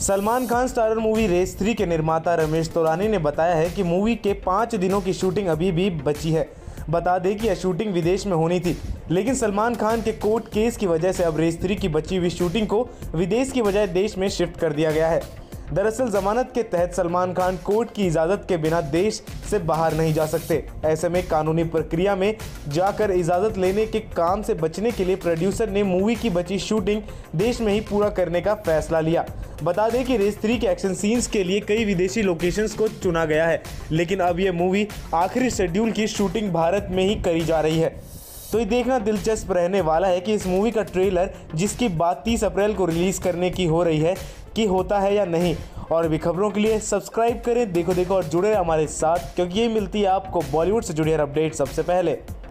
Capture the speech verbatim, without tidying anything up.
Salman Khan starrer movie race three के निर्माता रमेश तौरानी ने बताया है कि मूवी के पाँच दिनों की शूटिंग अभी भी बची है। बता दें कि यह शूटिंग विदेश में होनी थी, लेकिन सलमान खान के कोर्ट केस की वजह से अब रेस थ्री की बची हुई शूटिंग को विदेश की बजाय देश में शिफ्ट कर दिया गया है। दरअसल जमानत के तहत सलमान खान कोर्ट की इजाज़त के बिना देश से बाहर नहीं जा सकते। ऐसे में कानूनी प्रक्रिया में जाकर इजाज़त लेने के काम से बचने के लिए प्रोड्यूसर ने मूवी की बची शूटिंग देश में ही पूरा करने का फैसला लिया। बता दें कि रेस थ्री के एक्शन सीन्स के लिए कई विदेशी लोकेशंस को चुना गया है, लेकिन अब यह मूवी आखिरी शेड्यूल की शूटिंग भारत में ही करी जा रही है। तो ये देखना दिलचस्प रहने वाला है कि इस मूवी का ट्रेलर, जिसकी बात तीस अप्रैल को रिलीज़ करने की हो रही है, कि होता है या नहीं। और भी खबरों के लिए सब्सक्राइब करें देखो देखो और जुड़े हमारे साथ, क्योंकि ये मिलती है आपको बॉलीवुड से जुड़ी हर अपडेट सबसे पहले।